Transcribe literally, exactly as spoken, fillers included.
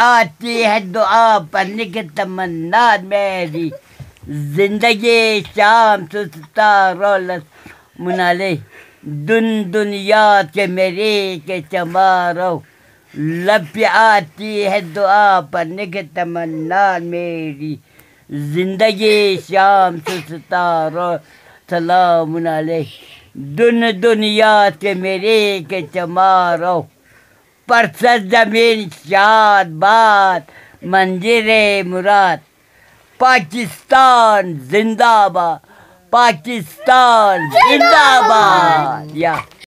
आती है दुआ पढ़ने की तमन्ना मेरी, जिंदगी शाम सुस्ता रोलस मुनाले, दुन दुनिया के मेरे के चमारो, लब पे आती है दुआ पढ़ने की तमन्ना मेरी, जिंदगी शाम सुस्ता रो सलाम अलैह, दुन दुनिया के मेरे के चमारो, परसत जमीन शाद बाद मंजिरे मुराद, पाकिस्तान जिंदाबाद, पाकिस्तान जिंदाबाद। या